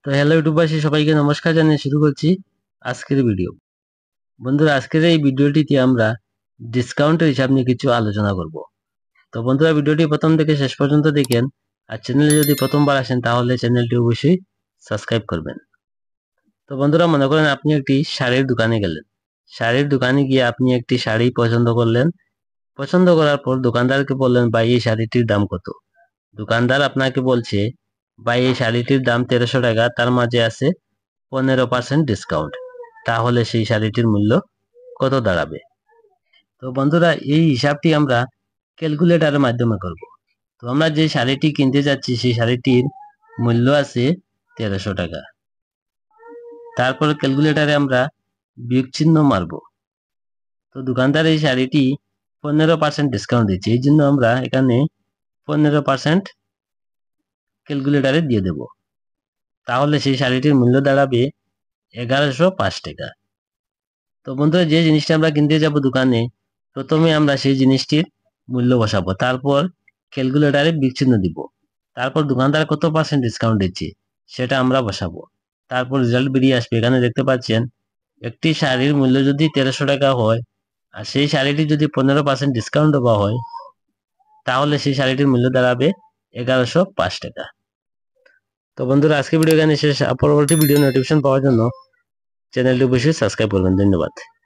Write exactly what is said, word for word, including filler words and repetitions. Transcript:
তো হ্যালো ইউটিউববাসী, সবাইকে নমস্কার জানিয়ে শুরু করছি আজকের ভিডিও। বন্ধুরা, আজকের এই ভিডিওটিতে আমরা ডিসকাউন্টের হিসাব নিয়ে কিছু আলোচনা করব। তো বন্ধুরা, ভিডিওটি প্রথম থেকে শেষ পর্যন্ত দেখেন, আর চ্যানেলে যদি প্রথমবার আসেন তাহলে চ্যানেলটি অবশ্যই সাবস্ক্রাইব করবেন। তো বন্ধুরা, মনে করেন আপনি একটি শাড়ির দোকানে গেলেন। শাড়ির দোকানে গিয়ে আপনি একটি শাড়ি পছন্দ করলেন। পছন্দ করার পর দোকানদারকে বললেন, ভাই এই শাড়িটির দাম কত? দোকানদার আপনাকে বলছে, ভাই এই শাড়িটির দাম তেরোশো টাকা, তার মাঝে আছে পনেরো পার্সেন্ট ডিসকাউন্ট। তাহলে সেই শাড়িটির মূল্য কত দাঁড়াবে? তো বন্ধুরা, এই হিসাবটি আমরা ক্যালকুলেটরের মাধ্যমে করব। তো আমরা যে শাড়িটি কিনতে যাচ্ছি সেই শাড়িটির মূল্য আছে তেরোশো টাকা। তারপর ক্যালকুলেটরে আমরা বিয়োগ চিহ্ন মারব। তো দোকানদার এই শাড়িটি পনেরো পার্সেন্ট ডিসকাউন্ট দিচ্ছে, এই জন্য আমরা এখানে পনেরো পার্সেন্ট ক্যালকুলেটরে দিয়ে দেব। তাহলে সেই শাড়িটির মূল্য দাঁড়াবে এগারোশো পাঁচ টাকা। তো বন্ধুরা, যে জিনিসটা আমরা কিনতে যাব দোকানে, প্রথমে আমরা সেই জিনিসটির মূল্য বসাবো, তারপর ক্যালকুলেটরে বিচ্ছিন্ন দিব, তারপর দোকানদার কত পার্সেন্ট ডিসকাউন্ট দিচ্ছে সেটা আমরা বসাবো, তারপর রেজাল্ট বেরিয়ে আসবে। এখানে দেখতে পাচ্ছেন একটি শাড়ির মূল্য যদি তেরোশো টাকা হয় আর সেই শাড়িটি যদি পনেরো পার্সেন্ট ডিসকাউন্ট দেওয়া হয়, তাহলে সেই শাড়িটির মূল্য দাঁড়াবে এগারোশো পাঁচ টাকা। তো বন্ধুরা, আজকে ভিডিও এখানে শেষ। পরবর্তী ভিডিও নোটিফিকেশন পাওয়ার জন্য চ্যানেলটি অবশ্যই সাবস্ক্রাইব করবেন। ধন্যবাদ।